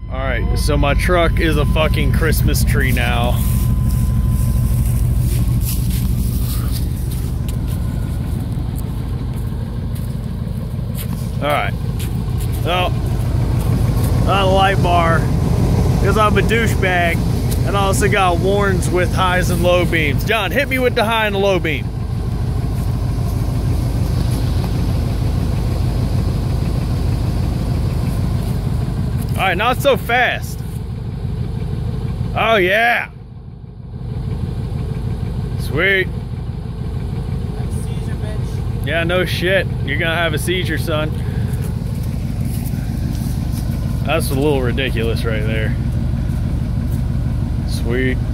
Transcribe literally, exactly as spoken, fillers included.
Alright, so my truck is a fucking Christmas tree now. Alright. Well, not a light bar, because I'm a douchebag, and I also got warns with highs and low beams. John, hit me with the high and the low beam. Alright, not so fast. Oh yeah. Sweet. Have a seizure, bitch. Yeah, no shit. You're gonna have a seizure, son. That's a little ridiculous right there. Sweet.